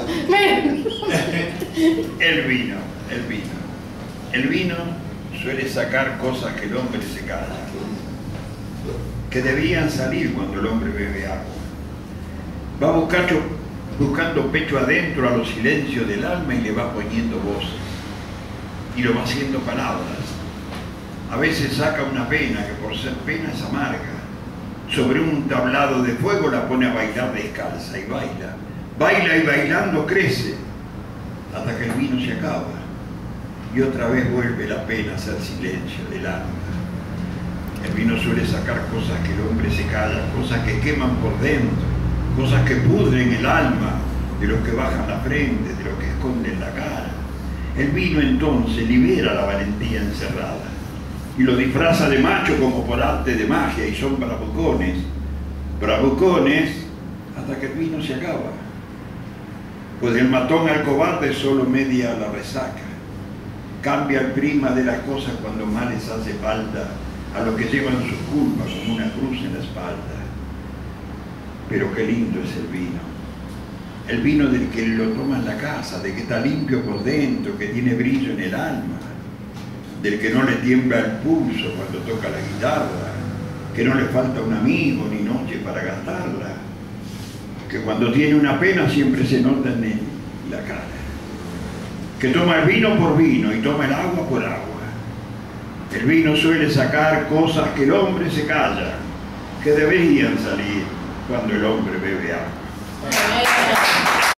El vino. El vino suele sacar cosas que el hombre se calla, que debían salir cuando el hombre bebe agua. Va buscando pecho adentro a los silencios del alma y le va poniendo voces. Y lo va haciendo palabras. A veces saca una pena que por ser pena es amarga. Sobre un tablado de fuego la pone a bailar descalza y baila. Baila y bailando crece hasta que el vino se acaba. Y otra vez vuelve la pena a ser silencio del alma. El vino suele sacar cosas que el hombre se calla, cosas que queman por dentro, cosas que pudren el alma, de los que bajan la frente, de los que esconden la cara. El vino entonces libera la valentía encerrada y lo disfraza de macho como por arte de magia, y son bravucones hasta que el vino se acaba. Pues del matón al cobarde solo media la resaca. Cambia el prima de las cosas cuando más les hace falta a los que llevan sus culpas como una cruz en la espalda. Pero qué lindo es el vino. El vino del que lo toma en la casa, de que está limpio por dentro, que tiene brillo en el alma, del que no le tiembla el pulso cuando toca la guitarra, que no le falta un amigo ni noche para gastarla, que cuando tiene una pena siempre se nota en él la cara, que toma el vino por vino y toma el agua por agua. El vino suele sacar cosas que el hombre se calla, que deberían salir cuando el hombre bebe agua.